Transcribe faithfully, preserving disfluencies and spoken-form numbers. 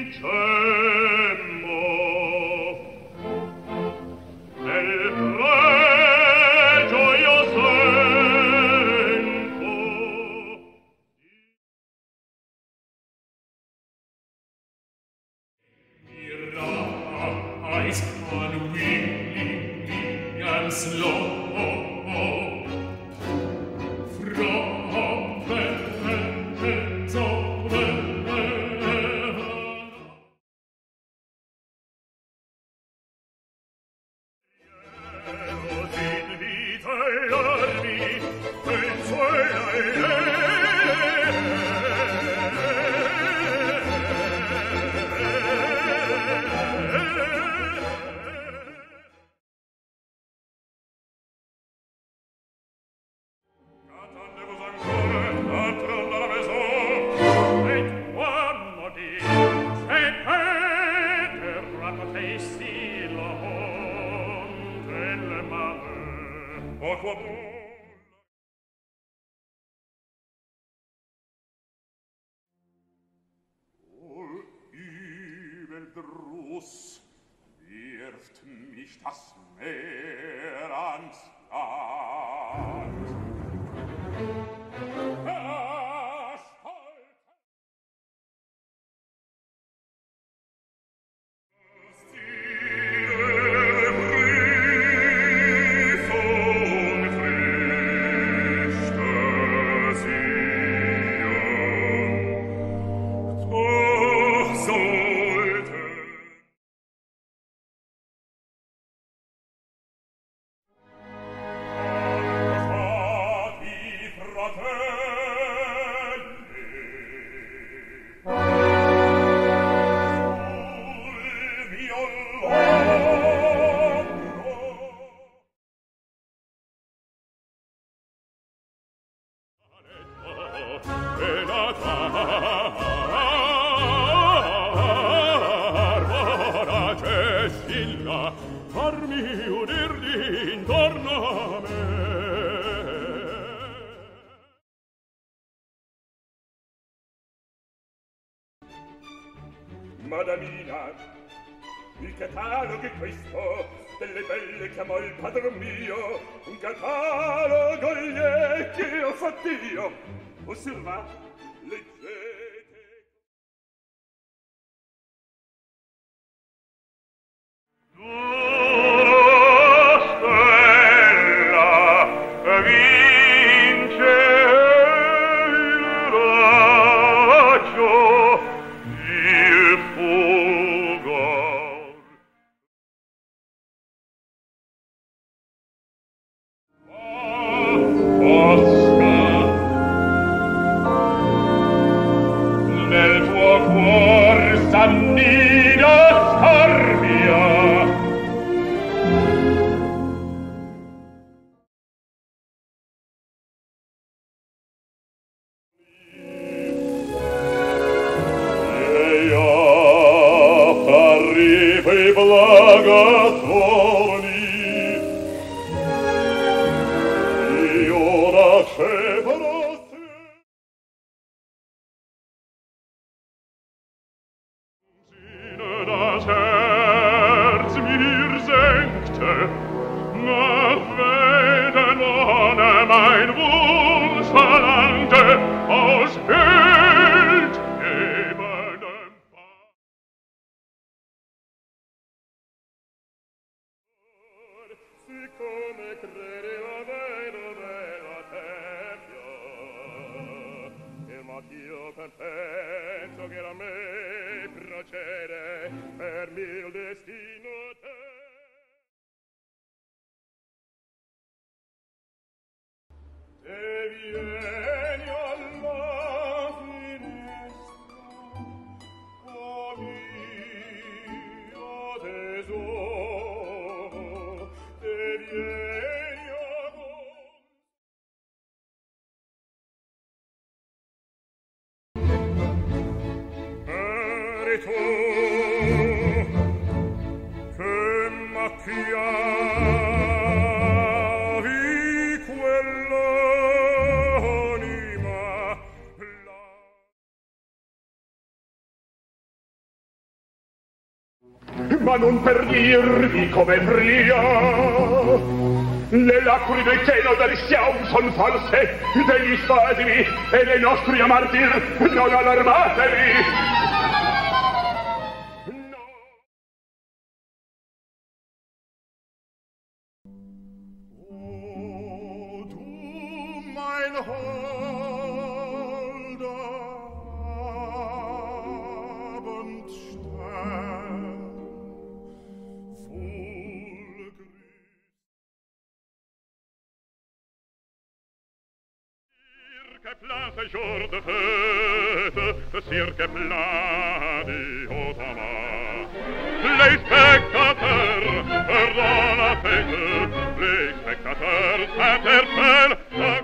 Wirft mich das Meer ans Land. Madamina, il catalogo è questo, delle belle chiamò il padron mio, un catalogo gli che ho fatto io. Osservate, leggete. Tua stella vince il raggio. Das Herz mir senkte, nach Welten ohne mein Wunsch verlangte, aus Bild ebenem Pfad. Siccome credeva bene bella tempio, il macchio penso che era me procede per mio destino te. Te vieni alla finestra, o mio tesoro, te vieni a Baritone, che macchia ma non per dirvi come pria. Le lacrime che non darissiamo son false, degli spasimi e dei nostri amartir, non allarmatevi. No. O du, mein holder Abendstern, voll Que plein ce jour de fête, cirque plein d'Otama. Les spectateurs dans la fête, les spectateurs s'interpellent.